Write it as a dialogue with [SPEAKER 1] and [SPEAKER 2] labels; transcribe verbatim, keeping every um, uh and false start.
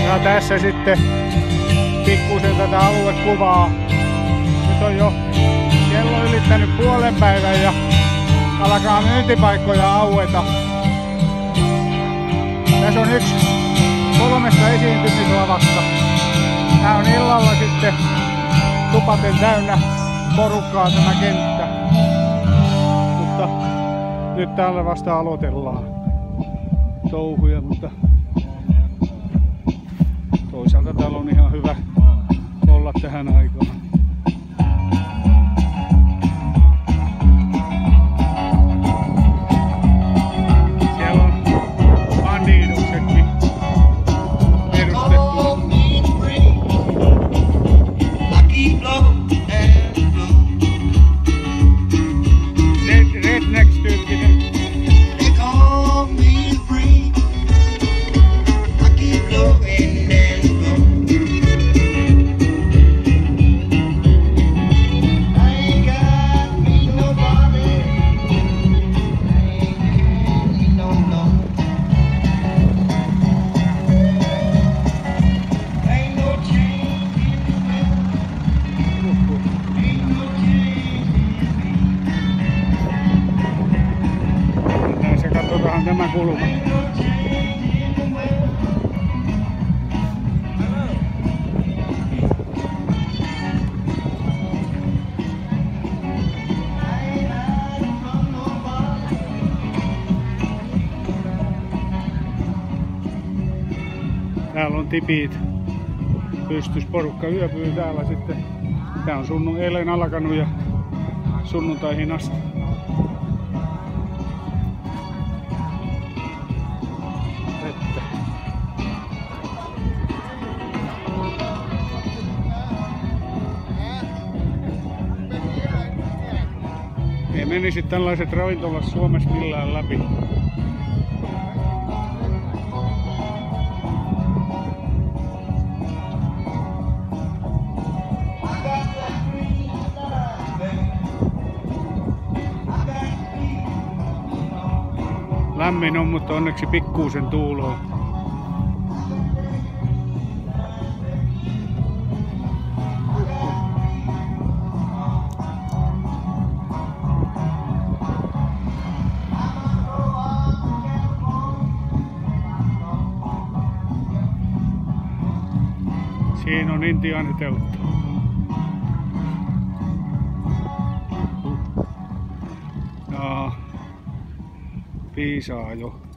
[SPEAKER 1] Ja tässä sitten pikkusen tätä aluekuvaa. Nyt on jo kello ylittänyt puolen päivän ja alkaa myyntipaikkoja aueta. Tässä on yksi kolmesta esiintymislavasta. Tää on illalla sitten tupaten täynnä porukkaa tämä kenttä. Mutta nyt täällä vasta aloitellaan touhuja, mutta toisaalta täällä on ihan hyvä olla tähän aikaan. Siellä on bandiduksetkin edustettu. Rednecks-tyyppinen. Katsotaan tämä kulma. Täällä on tipit. Pystysporukka yöpyy täällä sitten. Tää on sunnu eilen alkanut ja sunnuntaihin asti. Ei menisi tällaiset ravintolat Suomessa millään läpi. Lämmin on, mutta onneksi pikkuisen tuuloa. Siinä on intiaaniteltta. Ja piisaa jo.